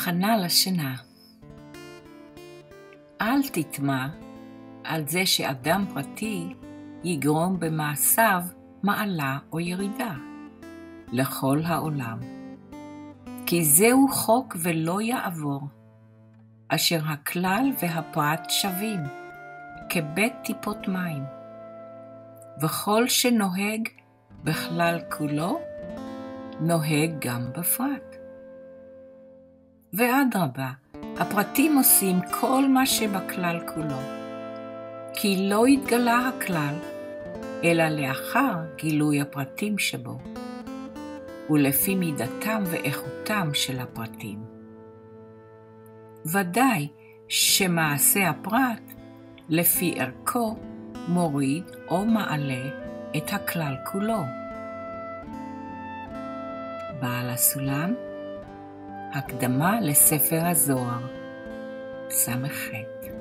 הכנה לשינה. אל תטמע על זה שאדם פרטי יגרום במעשיו מעלה או ירידה לכל העולם. כי זהו חוק ולא יעבור, אשר הכלל והפרט שווים כבית טיפות מים, וכל שנוהג בכלל כולו, נוהג גם בפרט. ואדרבה, הפרטים עושים כל מה שבכלל כולו, כי לא התגלה הכלל, אלא לאחר גילוי הפרטים שבו, ולפי מידתם ואיכותם של הפרטים. ודאי שמעשה הפרט, לפי ערכו, מוריד או מעלה את הכלל כולו. בעל הסולם, הקדמה לספר הזוהר, ס"ח.